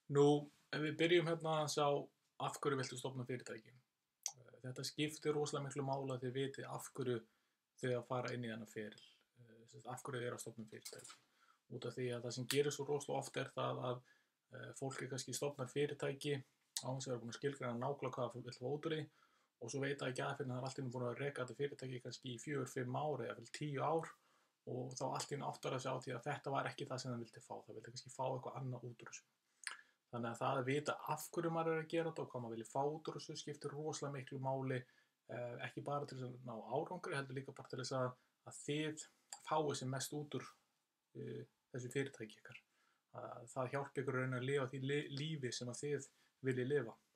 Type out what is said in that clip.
Nú, ef við byrjum hérna að sjá af hverju viltu stofna fyrirtæki. Þetta skiptir rosalega miklu máli að þið vitið af hverju þið að fara inn í þennan feril. Af hverju þið að stofna fyrirtæki. Út af því að það sem gerir svo rosalega oft er það að fólk kannski stofnar fyrirtæki á þess að vera búin að skilgreina nákvæmlega hvað það vill fá út úr því og svo veit það ekki að fyrir það er allt í einu búin að reka þetta fyrirtæki kannski í 4-5 ár eða 10 ár og þá allt í einu áttar að sjá því að þetta var ekki það sem það vildi fá. Það vildi kannski fá eitthvað annað út úr þessu. Þannig að það að vita af hverju maður er að gera þetta og hvað maður vilja fá út úr þessu skiptir rosalega miklu máli, ekki bara til þess að ná árangri, heldur líka bara til þess að þið fáið sem mest út úr þessu fyrirtæki ykkar. Það hjálpi ykkur að lifa því lífi sem að þið viljið lifa.